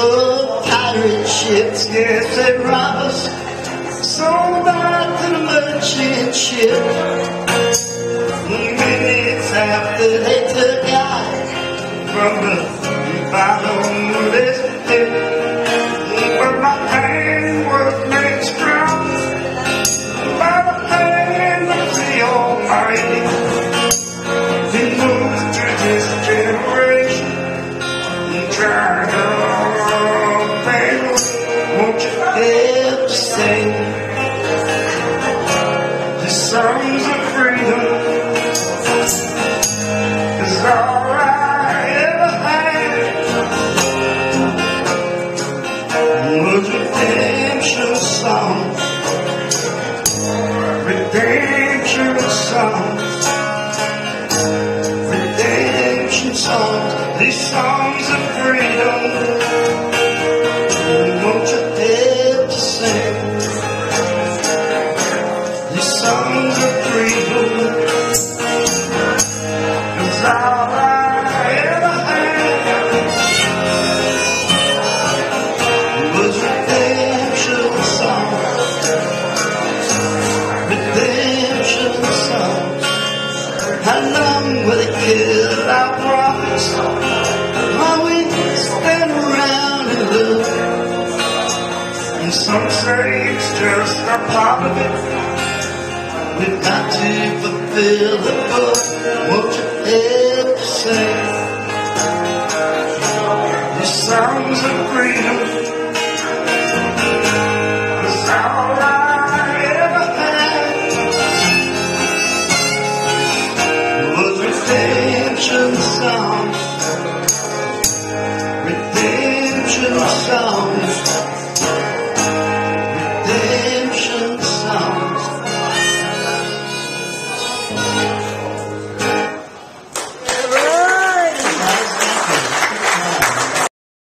of pirate ships, yes, they rob us, sold out to the merchant ship. Minutes after they took out from the bottomless pit, but my pain was made strong by the hand of the Almighty. He moves through this generation and trying to fade. Won't you help sing the songs of freedom? 'Cause all I ever had was redemption songs, redemption songs, redemption songs, these songs of freedom. Won't you help to sing these songs of freedom? 'Cause all I ever had was redemption songs, redemption songs. How long will it kill our prophets while we stand around and look? And some say it's just a part of it. We've got to fulfill the book. Won't you help to sing these songs of freedom? 'Cause all I ever had was redemption songs, redemption songs.